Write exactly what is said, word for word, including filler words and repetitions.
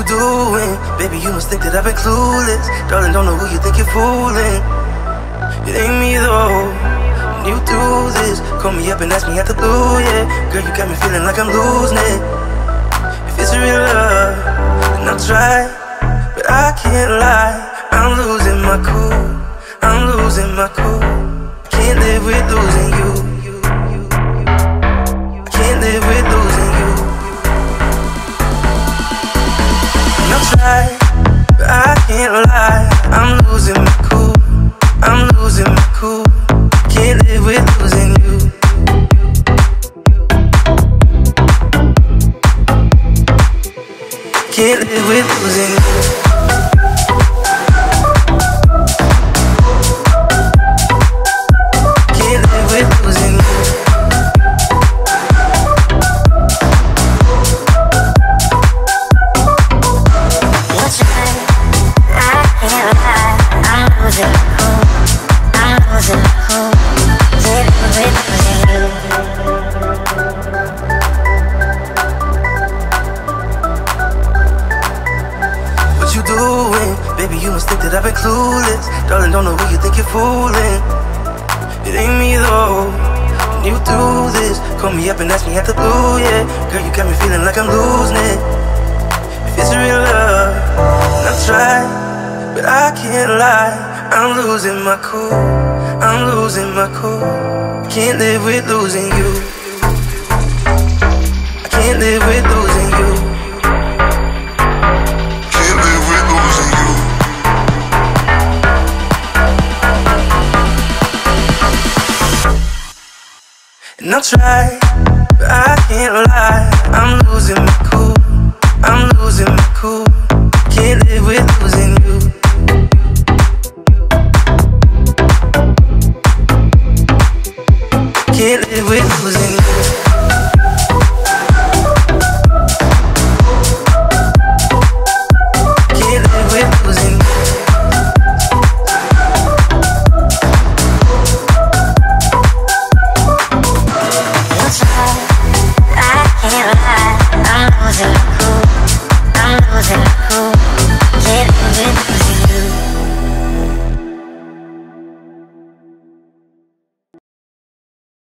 doing? Baby, you must think that I've been clueless. Darling, don't know who you think you're fooling. It ain't me though, when you do this. Call me up and ask me out the blue, yeah. Girl, you got me feeling like I'm losing it. If it's real love, then I'll try, but I can't lie. I'm losing my cool, I'm losing my cool. Can't live with losing you. I can't live with losing you. And I'll try, but I can't lie. I'm losing my cool, I'm losing my cool. Can't live with losing you. Can't live with losing you. Can't live with losing you. What's right? I can't lie. I'm losing my cool. I'm losing my cool. Can't live with losing you. What you doing? Baby, you must think that I've been clueless. Darling, don't know who you think you're fooling. It ain't me though, when you do this. Call me up and ask me out the blue, yeah. Girl, you got me feeling like I'm losing it. If it's real love, then I'll try, but I can't lie. I'm losing my cool, I'm losing my cool. Can't live with losing you. I can't live with losing you. Can't live with losing you. And I'll try, but I can't lie. I'm losing my cool, I'm losing my cool. Can't live with losing you.